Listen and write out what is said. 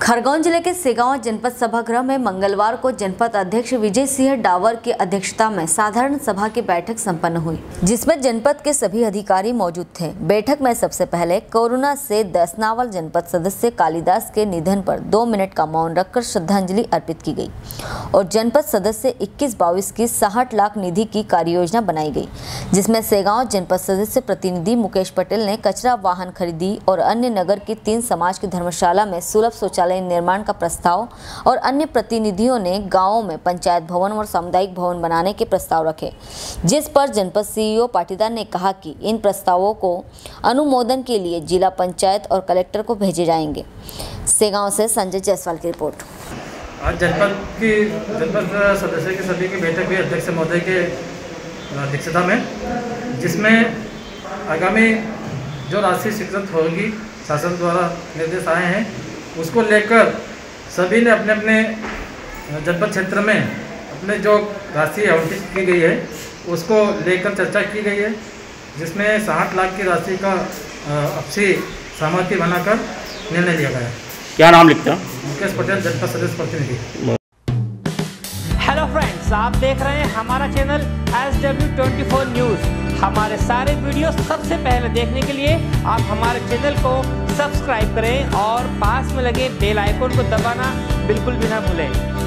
खरगोन जिले के सेगांव जनपद सभागृह में मंगलवार को जनपद अध्यक्ष विजय सिंह डावर की अध्यक्षता में साधारण सभा की बैठक संपन्न हुई, जिसमें जनपद के सभी अधिकारी मौजूद थे। बैठक में सबसे पहले कोरोना से दसनावल जनपद सदस्य कालिदास के निधन पर 2 मिनट का मौन रखकर श्रद्धांजलि अर्पित की गई और जनपद सदस्य 21-22 की 60 लाख निधि की कार्य योजना बनाई गई, जिसमें सेगांव जनपद सदस्य प्रतिनिधि मुकेश पटेल ने कचरा वाहन खरीदी और अन्य नगर की 3 समाज की धर्मशाला में सुलभ शौचालय निर्माण का प्रस्ताव और अन्य प्रतिनिधियों ने गांवों में पंचायत भवन और सामुदायिक भवन बनाने के प्रस्ताव रखे, जिस पर जनपद सीईओ पाटीदार ने कहा कि इन प्रस्तावों को अनुमोदन के लिए जिला पंचायत और कलेक्टर को भेजे जाएंगे। सेगांव से संजय जायसवाल की रिपोर्ट। आज जनपद सदस्य की सभी की बैठक हुई अध्यक्ष महोदय के अध्यक्षता में, जिसमें आगामी जो राशि स्वीकृत होगी शासन द्वारा निर्देश आए हैं उसको लेकर सभी ने अपने अपने जनपद क्षेत्र में अपने जो राशि आवंटित की गई है उसको लेकर चर्चा की गई है, जिसमें 60 लाख की राशि का आपसी सहमति बनाकर निर्णय लिया गया है। क्या नाम लिखते हैं? मुकेश पटेल, जनपद सदस्य प्रतिनिधि। हेलो फ्रेंड्स, आप देख रहे हैं हमारा चैनल SW24 न्यूज़। हमारे सारे वीडियो सबसे पहले देखने के लिए आप हमारे चैनल को सब्सक्राइब करें और पास में लगे बेल आइकन को दबाना बिल्कुल भी ना भूलें।